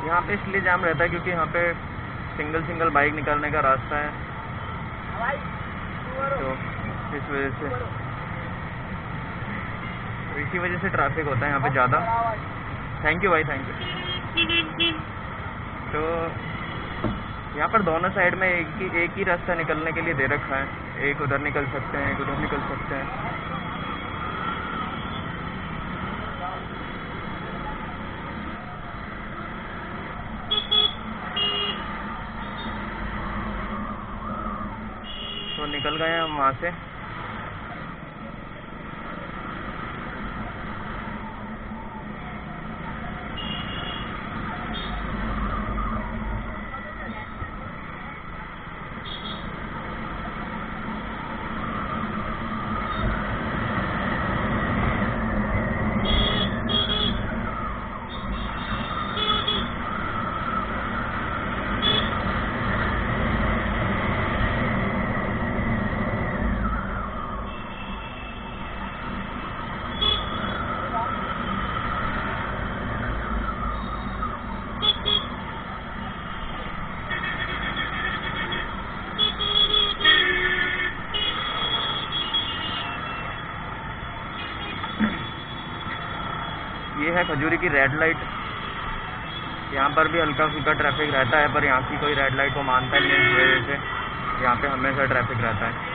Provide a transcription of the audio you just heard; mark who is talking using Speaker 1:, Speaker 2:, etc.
Speaker 1: यहाँ पे इसलिए जाम रहता है क्योंकि यहाँ पे सिंगल बाइक निकलने का रास्ता है, तो इसी वजह से ट्रैफिक होता है यहाँ पे ज़्यादा। थैंक यू भाई, थैंक यू। तो यहाँ पर दोनों साइड में एक ही रास्ता निकलने के लिए दे रखा है, एक उधर निकल सकते हैं, एक उधर निकल सकते हैं। तो निकल गए हम वहाँ से। ये है खजूरी की रेड लाइट। यहाँ पर भी हल्का फुल्का ट्रैफिक रहता है, पर यहाँ की कोई रेड लाइट को मानता नहीं है, इस वजह से यहाँ पे हमेशा ट्रैफिक रहता है।